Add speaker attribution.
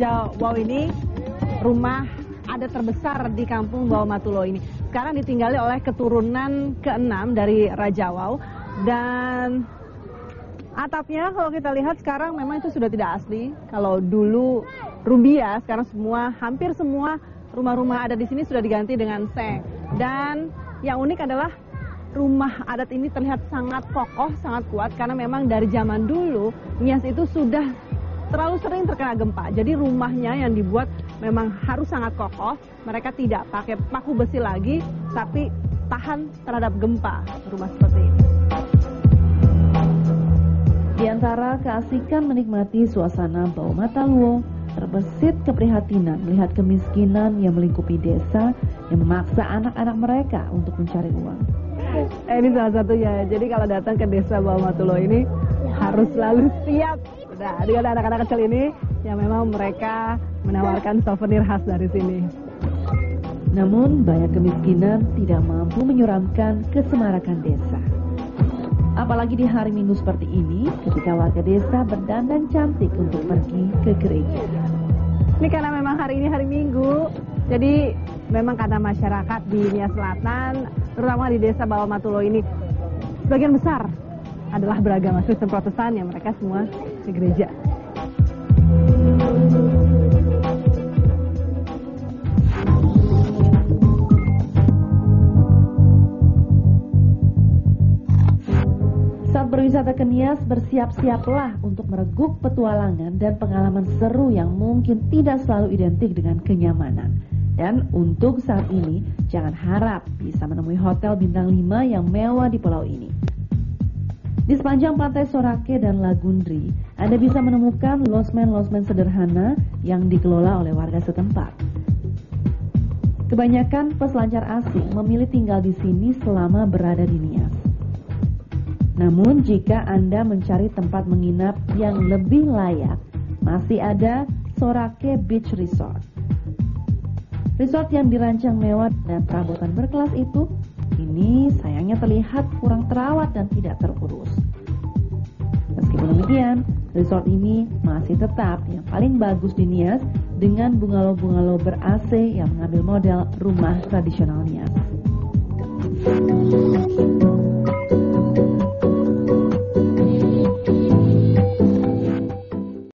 Speaker 1: Raja Wow ini rumah adat terbesar di kampung Bawamatulo ini. Sekarang ditinggali oleh keturunan ke-6 dari Raja Wow. Dan atapnya kalau kita lihat sekarang memang itu sudah tidak asli. Kalau dulu rumbia, sekarang hampir semua rumah-rumah adat di sini sudah diganti dengan seng. Dan yang unik adalah rumah adat ini terlihat sangat kokoh, sangat kuat karena memang dari zaman dulu Nias itu sudah terlalu sering terkena gempa. Jadi rumahnya yang dibuat memang harus sangat kokoh. Mereka tidak pakai paku besi lagi, tapi tahan terhadap gempa. Rumah seperti ini.
Speaker 2: Di antara keasikan menikmati suasana Bawamatulo, terbesit keprihatinan melihat kemiskinan yang melingkupi desa yang memaksa anak-anak mereka untuk mencari uang.
Speaker 1: Ini salah satunya. Jadi kalau datang ke desa Bawamatulo ini harus selalu siap. Nah, dengan anak-anak kecil ini yang memang mereka menawarkan souvenir khas dari sini.
Speaker 2: Namun banyak kemiskinan tidak mampu menyuramkan kesemarakan desa. Apalagi di hari Minggu seperti ini, ketika warga desa berdandan cantik untuk pergi ke gereja.
Speaker 1: Ini karena memang hari ini hari Minggu, jadi memang karena masyarakat di Nias Selatan, terutama di desa Bawamatulo ini, sebagian besar adalah beragama Kristen Protestan yang mereka semua ke gereja. Saat berwisata ke Nias, bersiap-siaplah untuk mereguk petualangan dan pengalaman seru yang mungkin tidak selalu identik dengan kenyamanan. Dan untuk saat ini, jangan harap bisa menemui hotel bintang 5 yang mewah di pulau ini. Di sepanjang pantai Sorake dan Lagundri, Anda bisa menemukan losmen-losmen sederhana yang dikelola oleh warga setempat. Kebanyakan peselancar asing memilih tinggal di sini selama berada di Nias. Namun jika Anda mencari tempat menginap yang lebih layak, masih ada Sorake Beach Resort. Resort yang dirancang mewah dan perabotan berkelas itu, ini sayangnya terlihat kurang terawat dan tidak terurus. Meskipun demikian, resort ini masih tetap yang paling bagus di Nias dengan bungalow-bungalow ber-AC yang mengambil model rumah tradisional Nias.